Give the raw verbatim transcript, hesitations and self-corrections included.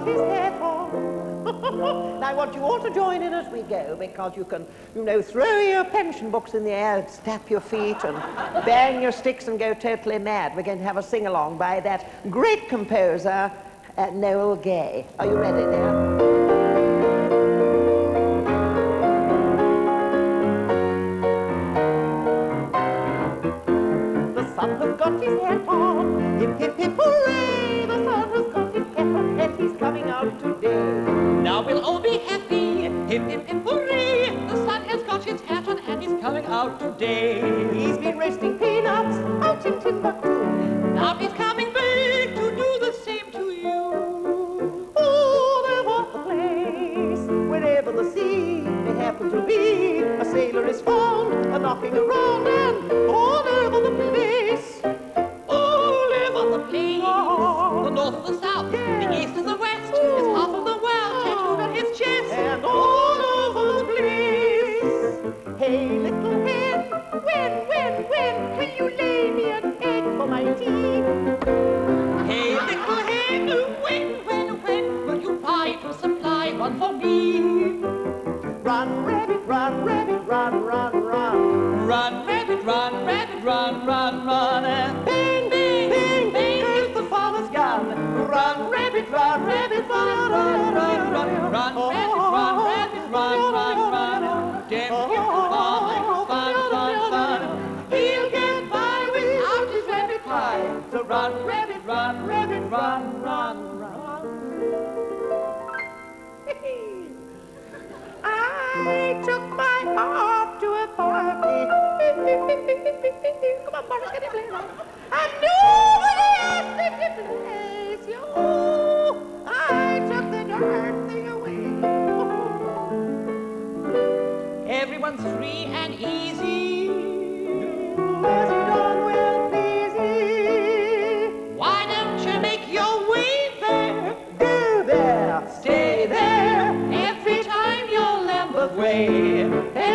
his hat on. Now I want you all to join in as we go, because you can, you know, throw your pension books in the air, stamp your feet and bang your sticks and go totally mad. We're going to have a sing-along by that great composer, uh, Noel Gay. Are you ready, dear? The sun has got his hat on, hip hip hip hooray! The sun has got his hat on and he's coming out today. Now we'll all be happy, hip hip hip hooray! The sun has got his hat on and he's coming out today. He's been roasting peanuts out in Timbuktu. Now he's coming back to do the same to you. All over the place, wherever the sea may happen to be, a sailor is found a knocking around and all over the place. All over the place, the north, the south, Yeah. the east and the west, his half of the world tattooed on his chest. And all over the place. Hey, little hen, when, when, when will you lay me an egg for my tea? Hey, little hen, when, when, when will you buy to supply one for me? Run, rabbit, run, rabbit, run, run, run. Run, rabbit, run, rabbit, run, run, run. Bang, bang, bang, bang goes the farmer's gun. Run, rabbit, run, rabbit, run, run, run, run. Run, rabbit, run, rabbit, run, run, run. Damn you, farmer, fun, fun, fun. He'll get by without his rabbit pie. So run, rabbit, run, rabbit, run, run, run. I took my harp to a party. Come on, Boris, get it played on. And nobody asked me to play. So I took the darn thing away. Everyone's free and easy. As it all will please ye. Why don't you make your way there? Go there, Stay there every time you're Lambeth way.